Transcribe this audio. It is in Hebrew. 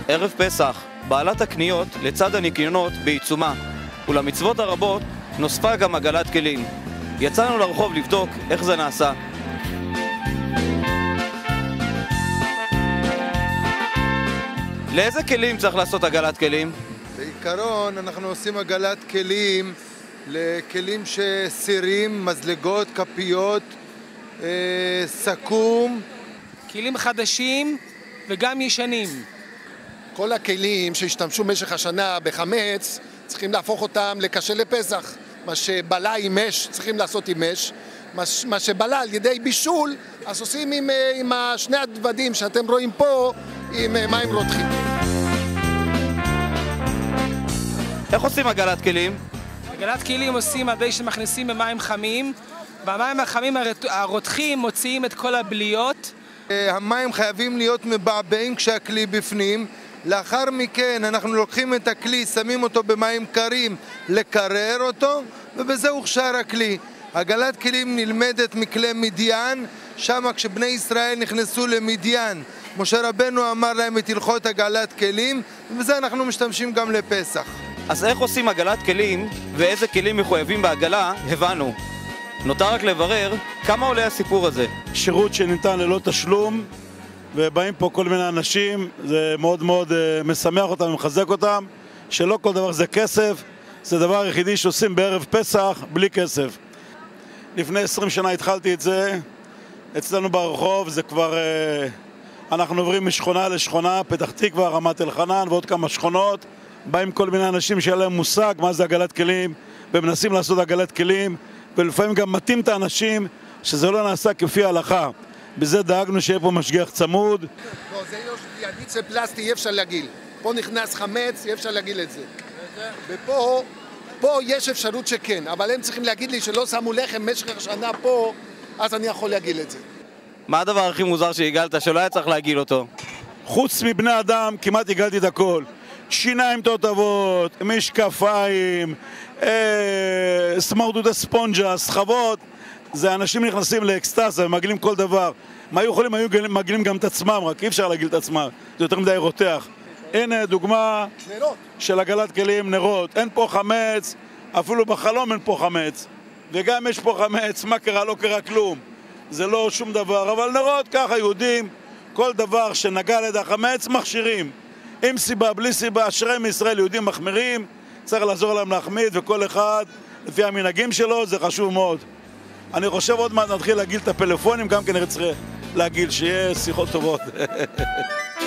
ערב פסח, בעלת הקניות לצד הניקיונות בעיצומה, ולמצוות הרבות נוספה גם עגלת כלים. יצאנו לרחוב לבדוק איך זה נעשה. לאיזה כלים צריך לעשות עגלת כלים? בעיקרון אנחנו עושים עגלת כלים לכלים שסירים, מזלגות, כפיות, סכו"ם. כלים חדשים וגם ישנים. כל הכלים שהשתמשו במשך השנה בחמץ, צריכים להפוך אותם לקשה לפסח. מה שבלה עם אש, צריכים לעשות עם אש. מה שבלה על ידי בישול, אז עושים עם שני הדוודים שאתם רואים פה, עם מים רותחים. איך עושים עגלת כלים? עגלת כלים עושים על ידי שמכניסים במים חמים, והמים החמים הרותחים מוציאים את כל הבליות. המים חייבים להיות מבעבעים כשהכלי בפנים. לאחר מכן אנחנו לוקחים את הכלי, שמים אותו במים קרים לקרר אותו, ובזה הוכשר הכלי. עגלת כלים נלמדת מכלי מדיין, שם כשבני ישראל נכנסו למדיין, משה רבנו אמר להם את הלכות עגלת כלים, ובזה אנחנו משתמשים גם לפסח. אז איך עושים עגלת כלים ואיזה כלים מחויבים בעגלה, הבנו. נותר רק לברר כמה עולה הסיפור הזה. שירות שניתן ללא תשלום, ובאים פה כל מיני אנשים, זה מאוד מאוד משמח אותם ומחזק אותם, שלא כל דבר זה כסף, זה דבר היחידי שעושים בערב פסח בלי כסף. לפני 20 שנה התחלתי את זה, אצלנו ברחוב, זה כבר, אנחנו עוברים משכונה לשכונה, פתח תקווה, רמת אלחנן ועוד כמה שכונות, באים כל מיני אנשים שאין להם מושג מה זה עגלת כלים, ומנסים לעשות עגלת כלים, ולפעמים גם מתאים את האנשים שזה לא נעשה כפי ההלכה. בזה דאגנו שיהיה פה משגיח צמוד. לא, זה ידית של פלסטי, אי אפשר להגיל. פה נכנס חמץ, אי אפשר להגיל את זה. ופה יש אפשרות שכן, אבל הם צריכים להגיד לי שלא שמו לחם במשך השנה פה, אז אני יכול להגיל את זה. מה הדבר הכי מוזר שהגלת שלא היה צריך להגיל אותו? חוץ מבני אדם כמעט הגלתי את הכל. שיניים תותבות, משקפיים, סמרטוט הספונג'ה, סחבות. זה אנשים נכנסים לאקסטאזה ומגלים כל דבר. מה היו יכולים? היו מגלים גם את עצמם, רק אי אפשר להגיל את עצמם. זה יותר מדי רותח. הנה דוגמה של עגלת כלים, נרות. אין פה חמץ, אפילו בחלום אין פה חמץ. וגם יש פה חמץ, מה קרה? לא קרה כלום. זה לא שום דבר, אבל נרות ככה יהודים, כל דבר שנגע ליד החמץ מכשירים. עם סיבה, בלי סיבה, אשרי מישראל יהודים מחמירים, צריך לעזור להם להחמיד, וכל אחד לפי המנהגים שלו, זה חשוב מאוד. אני חושב עוד מעט נתחיל להגיל את הפלאפונים, גם כן צריך להגיל, שיהיה שיחות טובות.